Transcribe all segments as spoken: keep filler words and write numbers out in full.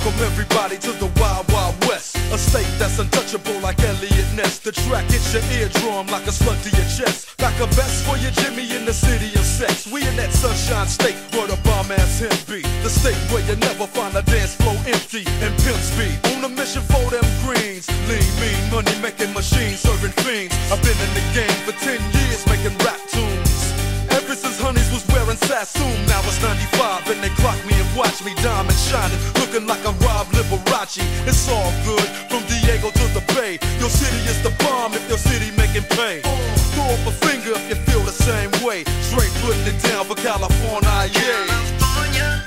Welcome everybody to the Wild Wild West, a state that's untouchable like Elliot Ness. The track hits your eardrum like a slug to your chest. Like a vest for your Jimmy in the city of sex. We in that sunshine state where the bomb ass him be. The state where you never find a dance floor empty and pimp speed. On a mission for them greens. Lean, mean, money making machines serving fiends. I've been in the game for ten years making rap tunes. Ever since Honeys was wearing Sassoon, now it's ninety-five and they clock me and watch me diamond shining, looking like I'm Rob Liberace. It's all good from Diego to the Bay. Your city is the bomb if your city making pay. Throw up a finger if you feel the same way. Straight putting it down for California, yeah.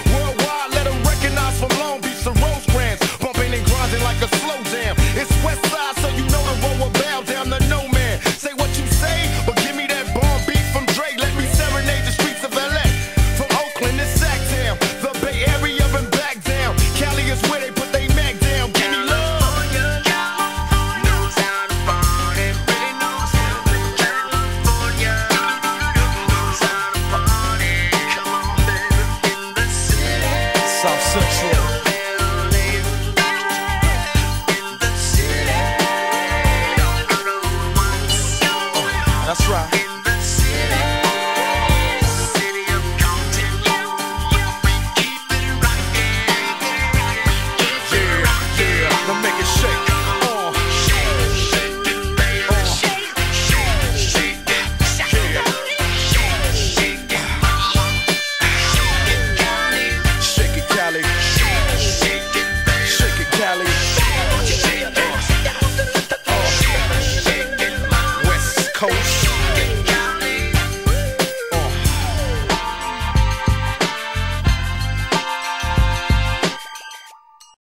It's West